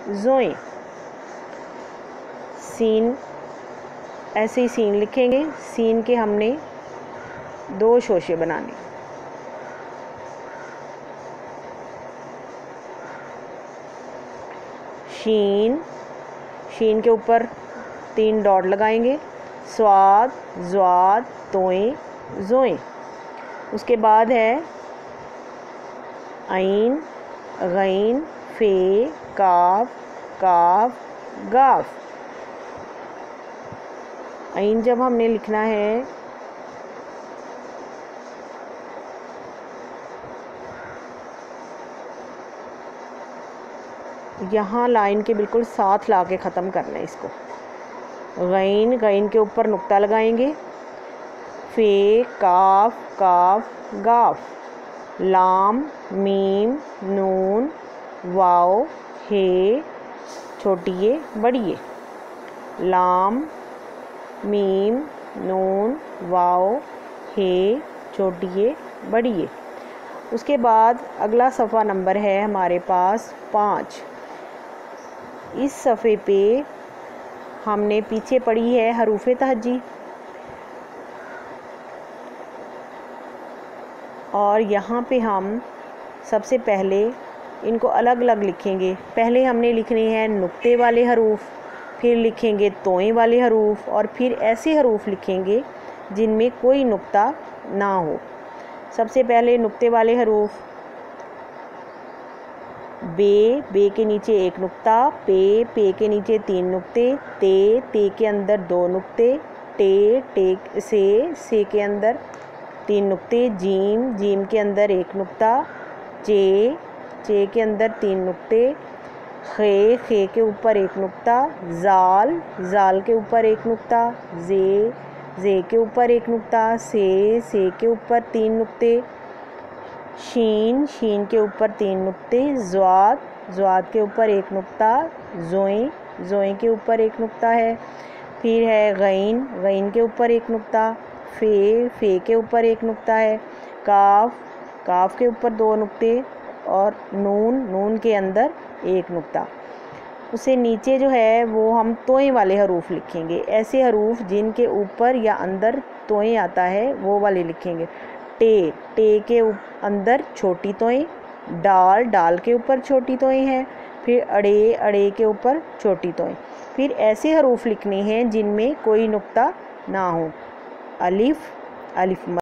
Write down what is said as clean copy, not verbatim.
ज़ोएं। Scene, ऐसे ही scene लिखेंगे। Scene के हमने 2 शोशे बनाने। शीन, शीन के ऊपर 3 डॉट लगाएंगे। स्वाद, ज़्वाद, तोएं, ज़ोएं। उसके बाद है आइन, गैन, फे, काफ, काफ, गाफ। आइन जब हमने लिखना है यहाँ लाइन के बिल्कुल साथ ला के ख़त्म करना है इसको। गैन, गैन के ऊपर नुक्ता लगाएंगे। फे, काफ, काफ, गाफ। लाम, मीम, नून, वाव, हे, छोटिए बड़िए। लाम, मीम, नून, वाव, हे, छोटिए बड़िए। उसके बाद अगला सफ़ा नंबर है हमारे पास 5। इस सफ़े पे हमने पीछे पढ़ी है हरूफ़े तहज्जी, और यहाँ पे हम सबसे पहले इनको अलग अलग लिखेंगे। पहले हमने लिखने हैं नुक्ते वाले हरूफ, फिर लिखेंगे तोएं वाले हरूफ, और फिर ऐसे हरूफ लिखेंगे जिनमें कोई नुक्ता ना हो। सबसे पहले नुक्ते वाले हरूफ। बे, बे के नीचे 1 नुक्ता। पे, पे के नीचे 3 नुक्ते। ते, ते के अंदर 2 नुक्ते। टे, टे, से के अंदर 3 नुक्ते। जीम, जीम के अंदर 1 नुक्ता। चे, चे के अंदर 3 नुक्ते। खे, खे के ऊपर 1 नुक्ता। जाल, जाल के ऊपर 1 नुक्ता। जे, जे के ऊपर 1 नुक्ता। से के ऊपर 3 नुक्ते। शीन, शीन के ऊपर 3 नुक्ते। ज़्वाद, ज़्वाद के ऊपर 1 नुक्ता। ज़ोएं, ज़ोएं के ऊपर 1 नुक्ता है। फिर है गैन, गैन के ऊपर 1 नुक्ता। फे, फे के ऊपर 1 नुक्ता है। काफ, काफ के ऊपर 2 नुक्ते, और नून, नून के अंदर 1 नुक्ता। उसे नीचे जो है वो हम तोएं वाले हरूफ लिखेंगे। ऐसे हरूफ जिनके ऊपर या अंदर तोएं आता है वो वाले लिखेंगे। टे, टे के अंदर छोटी तोएं। डाल, डाल के ऊपर छोटी तोएं हैं। फिर अड़े, अड़े के ऊपर छोटी तोएं। फिर ऐसे हरूफ लिखने हैं जिनमें कोई नुक्ता ना हो। अलिफ, अलिफ